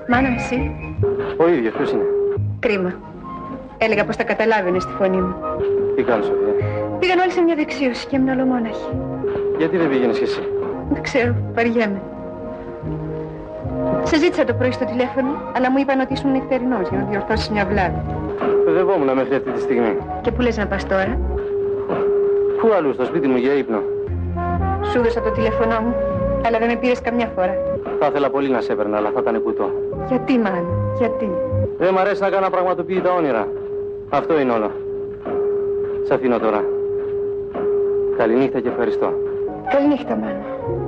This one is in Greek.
Μάνα μου, εσύ. Ο ίδιος, ποιος είναι? Κρίμα. Έλεγα πως τα καταλάβαινε στη φωνή μου. Τι κάνεις, Σοφία? Πήγαν όλοι σε μια δεξίωση και έμεινα ολομόναχη. Γιατί δεν πήγαινες κι εσύ? Δεν ξέρω, βαριέμαι. Σε ζήτησα το πρωί στο τηλέφωνο, αλλά μου είπαν ότι ήσουν νυχτερινός για να διορθώσεις μια βλάβη. Παιδευόμουν μέχρι αυτή τη στιγμή. Και πού λες να πας τώρα? Πού αλλού, στο σπίτι μου για ύπνο. Σου έδωσα το τηλέφωνό μου, αλλά δεν με πήρες καμιά φορά. Θα ήθελα πολύ να σε έπαιρνα, αλλά θα ήταν κουτό. Γιατί, μάνα, γιατί? Δεν μ' αρέσει να κάνω πραγματοποιητά όνειρα. Αυτό είναι όλο. Σ' αφήνω τώρα. Καληνύχτα και ευχαριστώ. Καληνύχτα, μάνα.